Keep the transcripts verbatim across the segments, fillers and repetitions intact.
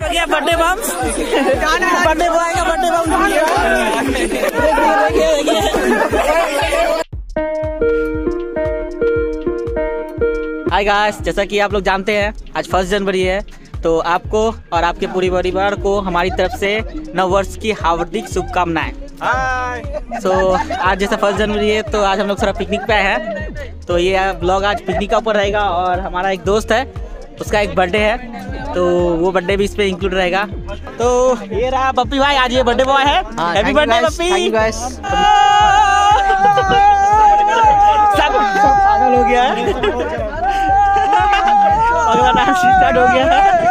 आ गया birthday bums, birthday boy का birthday bums. Hi guys, जैसा कि आप लोग जानते हैं आज फर्स्ट जनवरी है, तो आपको और आपके पूरे परिवार को हमारी तरफ से नव वर्ष की हार्दिक शुभकामनाएं। सो so, आज जैसा फर्स्ट जनवरी है तो आज हम लोग थोड़ा पिकनिक पे आए हैं, तो ये ब्लॉग आज पिकनिक का ऊपर रहेगा। और हमारा एक दोस्त है, उसका एक बर्थडे है, तो वो बर्थडे भी इस पे इंक्लूड रहेगा। तो ये रहा पप्पी भाई, आज ये बर्थडे बॉय है। Happy birthday Pappi. सब पागल हो गया है, अगला डांस स्टार्ट हो गया है।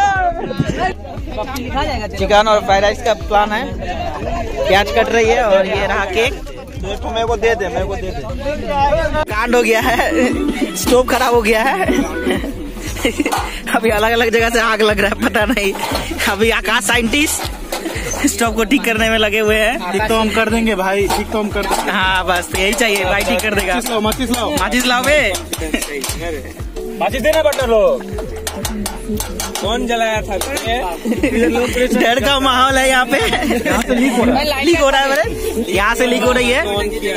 चिकन और फ्राइड राइस का प्लान है, प्याज कट रही है और ये रहा केक। तो मेरे को दे दे, मेरे को दे दे। कांड हो गया है, स्टोव खराब हो गया है। अभी अलग अलग जगह से आग लग रहा है, पता नहीं। अभी आकाश साइंटिस्ट स्टोव को ठीक करने में लगे हुए हैं। ठीक तो हम कर देंगे भाई, ठीक तो हम कर देंगे। हाँ बस यही चाहिए भाई, ठीक कर देगा। माचिस लाओ, माचिस लाओ बे, माचिस देना बटर लोग। कौन जलाया था? डर का माहौल है यहाँ पे। यहाँ से लीक हो रहा है, लीक हो रहा है मेरे, यहाँ से लीक हो रही है।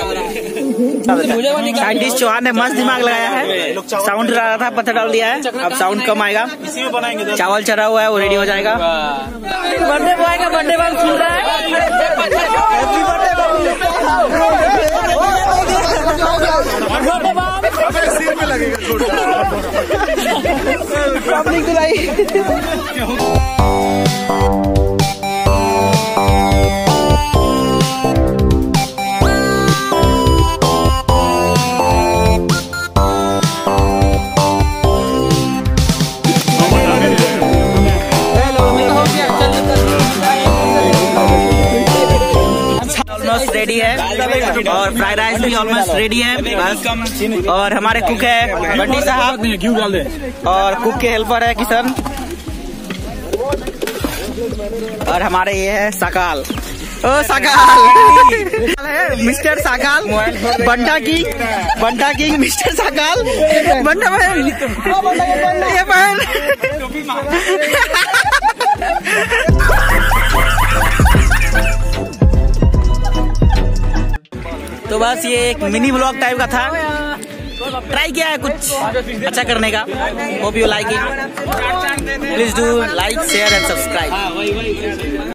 साइंटिस्ट चौहान ने मस्त दिमाग लगाया है, साउंड रहा था, पत्थर डाल दिया है, अब साउंड कम आएगा। चावल चढ़ा हुआ है, वो रेडी हो जाएगा। बर्थडे बॉय का बर्थडे बॉय सुन रहा है। सिर पे लगेगा पब्लिक दिलाई। रेडी है और फ्राइड राइस भी ऑलमोस्ट रेडी है बस। और हमारे कुक है बंटी साहब, घी डाल दे, और कुक के हेल्पर है किशन, और हमारे ये है साकाल। ओ साकाल है मिस्टर साकाल, बंटा किंग, बंटा किंग मिस्टर साकाल, बंटा बहन, ये बहन। तो बस ये एक मिनी ब्लॉग टाइप का था, ट्राई किया है कुछ अच्छा करने का। Hope you like it, please do like share and subscribe.